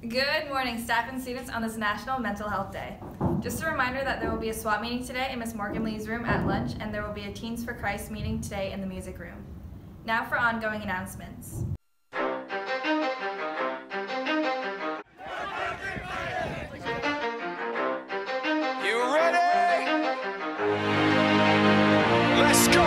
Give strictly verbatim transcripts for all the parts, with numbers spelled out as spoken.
Good morning, staff and students, on this National Mental Health Day. Just a reminder that there will be a SWAT meeting today in Miz Morgan Lee's room at lunch, and there will be a Teens for Christ meeting today in the music room. Now for ongoing announcements. You ready? Let's go!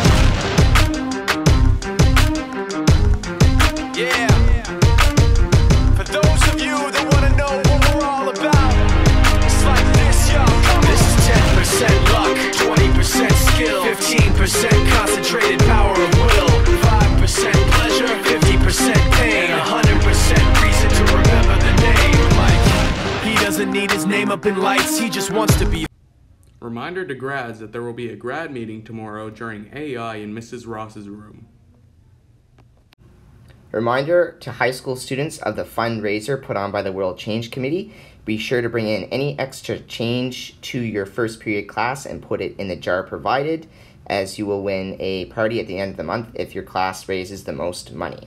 Yeah! For those of you that want to know what we're all about, it's like this, y'all. This is ten percent luck, twenty percent skill, fifteen percent concentrated power of will, five percent pleasure, fifty percent pain, one hundred percent reason to remember the name. Like, he doesn't need his name up in lights, he just wants to be. Reminder to grads that there will be a grad meeting tomorrow during A I in Missus Ross's room. Reminder to high school students of the fundraiser put on by the World Change Committee. Be sure to bring in any extra change to your first period class and put it in the jar provided, as you will win a party at the end of the month if your class raises the most money.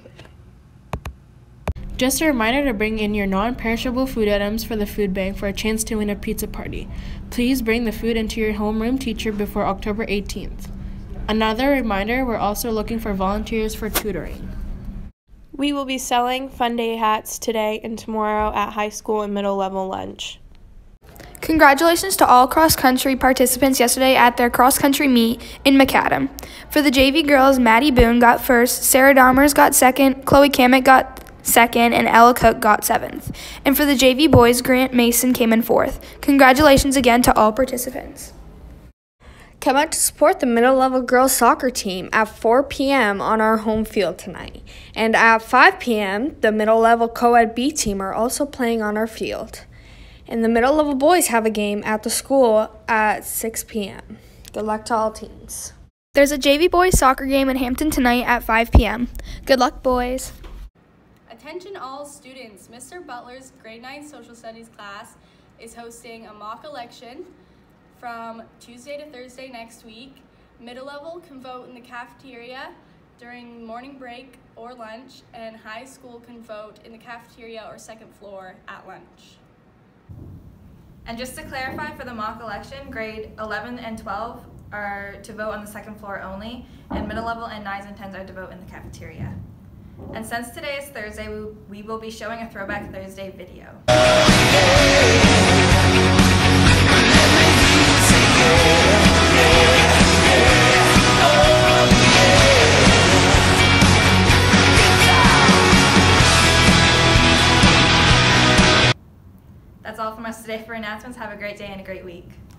Just a reminder to bring in your non-perishable food items for the food bank for a chance to win a pizza party. Please bring the food into your homeroom teacher before October eighteenth. Another reminder, we're also looking for volunteers for tutoring. We will be selling Fun Day hats today and tomorrow at high school and middle level lunch. Congratulations to all cross-country participants yesterday at their cross-country meet in Macadam. For the J V girls, Maddie Boone got first, Sarah Dahmers got second, Chloe Kamek got second, and Ella Cook got seventh. And for the J V boys, Grant Mason came in fourth. Congratulations again to all participants. Come out to support the middle level girls soccer team at four p m on our home field tonight. And at five p m, the middle level co-ed B team are also playing on our field. And the middle level boys have a game at the school at six p m Good luck to all teams. There's a J V boys soccer game in Hampton tonight at five p m Good luck, boys. Attention all students, Mister Butler's grade nine social studies class is hosting a mock election from Tuesday to Thursday next week. Middle level can vote in the cafeteria during morning break or lunch, and high school can vote in the cafeteria or second floor at lunch. And just to clarify, for the mock election, grade eleven and twelve are to vote on the second floor only, and middle level and nines and tens are to vote in the cafeteria. And since today is Thursday, we, we will be showing a Throwback Thursday video. That's all from us today for announcements. Have a great day and a great week.